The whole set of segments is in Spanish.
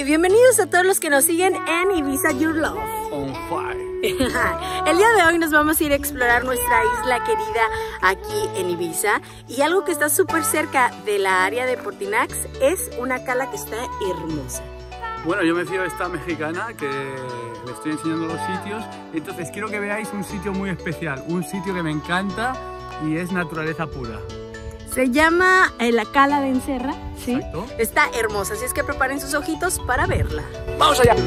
bienvenidos a todos los que nos siguen en Ibiza Your Love. On fire. El día de hoy nos vamos a ir a explorar nuestra isla querida aquí en Ibiza. Y algo que está súper cerca de la área de Portinax es una cala que está hermosa. Bueno, yo me fío de esta mexicana que le estoy enseñando los sitios. Entonces quiero que veáis un sitio muy especial, un sitio que me encanta y es naturaleza pura. Se llama la Cala de Encerra, ¿sí? Exacto. Está hermosa, así es que preparen sus ojitos para verla. ¡Vamos allá!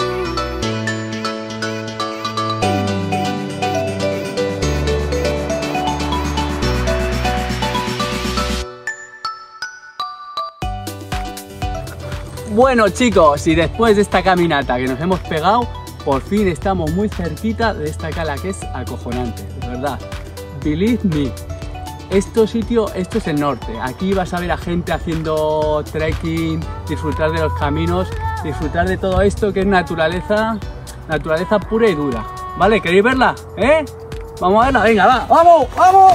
Bueno chicos, y después de esta caminata que nos hemos pegado, por fin estamos muy cerquita de esta cala que es acojonante, de verdad. Believe me. Esto es el norte. Aquí vas a ver a gente haciendo trekking, disfrutar de los caminos, disfrutar de todo esto que es naturaleza pura y dura. ¿Vale? ¿Queréis verla? ¿Eh? Vamos a verla, venga, va, ¡vamos! ¡Vamos!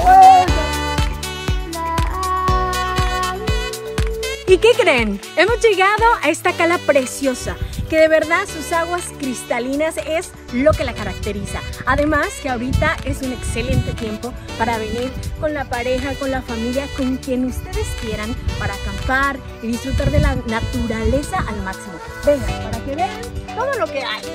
¿Y qué creen? Hemos llegado a esta cala preciosa, que de verdad sus aguas cristalinas es lo que la caracteriza. Además que ahorita es un excelente tiempo para venir con la pareja, con la familia, con quien ustedes quieran, para acampar y disfrutar de la naturaleza al máximo. Vengan, para que vean todo lo que hay.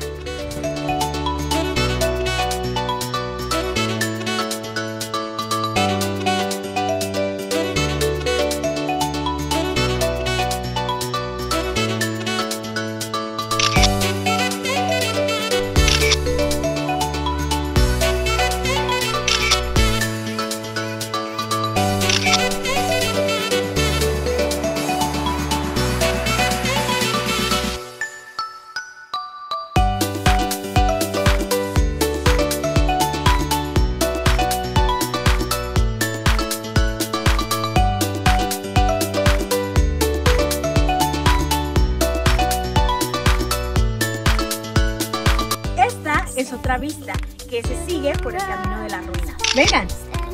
Es otra vista que se sigue por el camino de la ruina. ¡Vengan!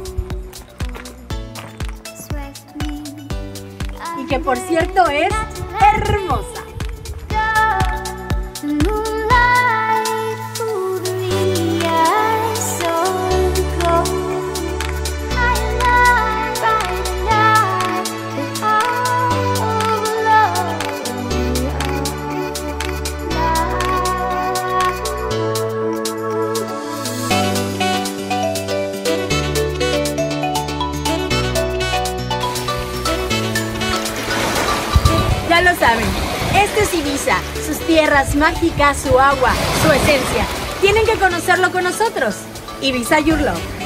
Y que por cierto es hermosa. Ya lo saben, esto es Ibiza, sus tierras mágicas, su agua, su esencia. Tienen que conocerlo con nosotros. Ibiza Your Love.